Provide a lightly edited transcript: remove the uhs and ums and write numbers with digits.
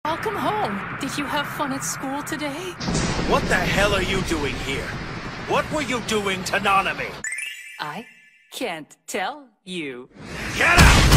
Welcome home. Did you have fun at school today? What the hell are you doing here? What were you doing to Nanami? I can't tell you. Get out!